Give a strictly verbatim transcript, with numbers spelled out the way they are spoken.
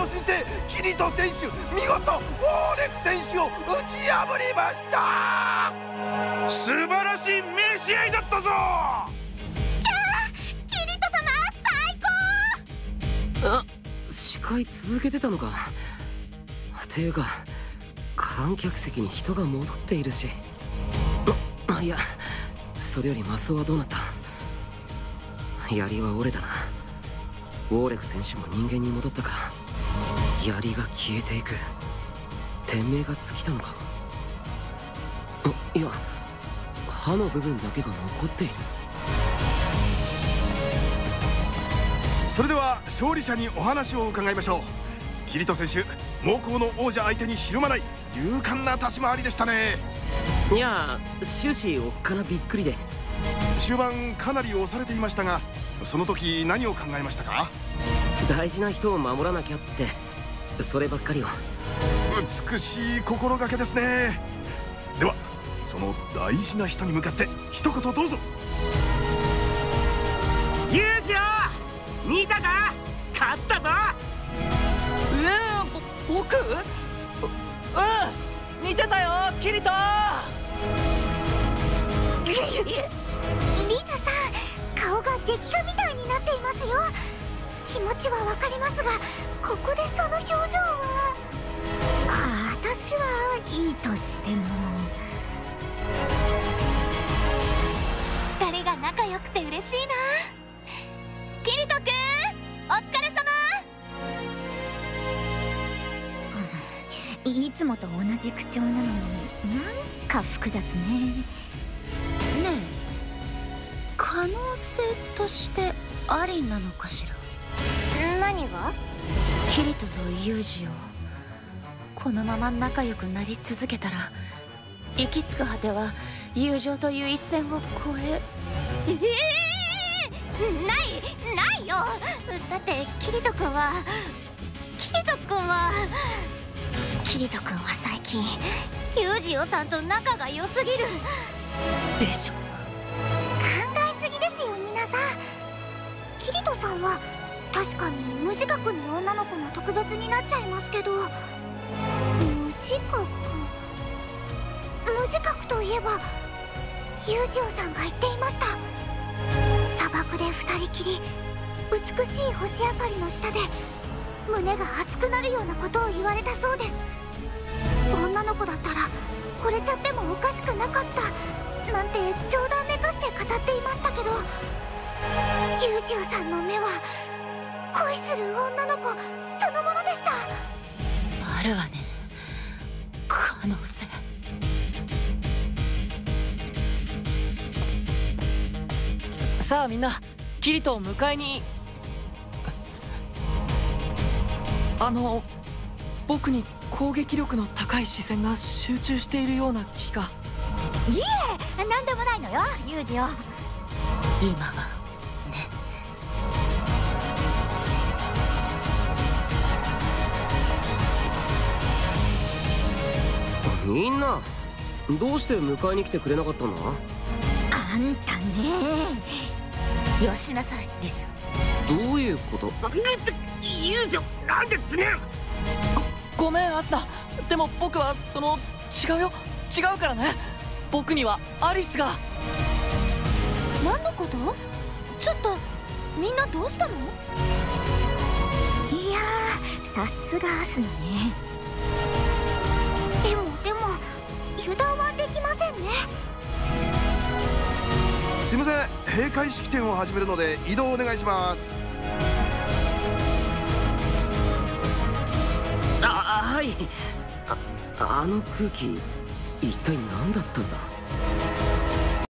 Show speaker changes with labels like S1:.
S1: の新星キリト選手、見事ウォーレク選手を打ち破りました。素晴らしい名試合だったぞ。
S2: キャー、キリト様最高。
S3: あ、司会続けてたのか。ていうか観客席に人が戻っているし。あ、いや、それよりマスオはどうなった。槍は折れたな。ウォーレク選手も人間に戻ったか。槍が消えていく。天命が尽きたのか。あ、いや、歯の部分だけが残っている。
S1: それでは勝利者にお話を伺いましょう。キリト選手、猛攻の王者相手にひるまない勇敢な立ち回りでしたね。
S3: いや、終始おっかなびっくりで。
S1: 終盤かなり押されていましたが、その時何を考えましたか？
S3: 大事な人を守らなきゃって、そればっかりを。
S1: 美しい心がけですね。ではその大事な人に向かって一言どうぞ。
S3: ユージよ、見たか？勝ったぞ。
S4: えー、ぼ僕？うん、見てたよ、キリト。
S2: リズさん、顔が劇画みたいになっていますよ。気持ちはわかりますが、ここでその表情は。あ、私はいいとしても、二人が仲良くて嬉しいな。キリトくん、お疲れ様。
S5: いつもと同じ口調なのになんか複雑ね。
S2: ねえ、可能性としてありなのかしら。何が？キリトとユージをこのまま仲良くなり続けたら、行き着く果ては友情という一線を越え。えー、ないないよ。だってキリト君はキリト君はキリト君は最近ユージオさんと仲が良すぎるでしょ。考えすぎですよ皆さん。キリトさんは確かに無自覚に女の子の特別になっちゃいますけど、無自覚無自覚といえばユージオさんが言っていました。砂漠で二人きり、美しい星明かりの下で胸が熱くなるようなことを言われたそうです。女の子だったら惚れちゃってもおかしくなかったなんて冗談めかして語っていましたけど、ユージオさんの目は恋する女の子そのものでした。
S6: あるわね、可能性。
S4: さあみんな、キリトを迎えに。あの僕に攻撃力の高い視線が集中しているような気が。
S5: いえ、なんでもないのよユージオ。
S6: 今はね。
S3: みんなどうして迎えに来てくれなかったんだ？
S5: あんたね。
S6: よしなさいリズ。
S3: どういうこと？
S1: ユージオ、なんで詰める？
S4: ごめんアスナ、でも僕はその違うよ、違うからね。僕にはアリスが。
S2: 何のこと？ちょっとみんなどうしたの？
S5: いやー、さすがアスナね。
S2: でもでも油断はできませんね。
S1: すいません、閉会式典を始めるので移動お願いします。
S3: あ、はい。あ、あの空気一体何だったんだ？